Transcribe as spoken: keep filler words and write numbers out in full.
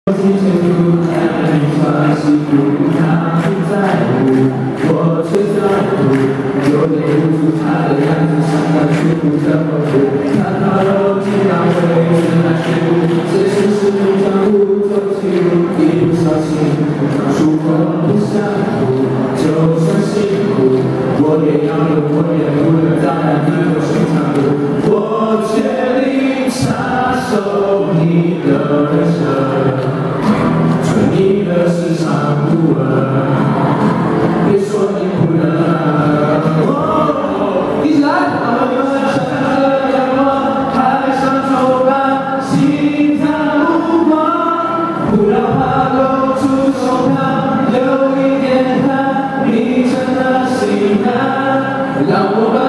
辛苦，爱你穿西服，他不在乎，我却在乎。有点无助，他的样子像他出乎的模糊。看到楼梯那位置来学步，这是是非常不走起路，一不小心触碰不相符。就算辛苦，我也要有，我也不能再让你有心长路。我决定插手你的人生。 你的市场不稳，别说你不能。哦，一起来！我们乘着阳光，海上走吧，心藏目光，不要怕露出手铐，有一点汗，你真的心安，让我们。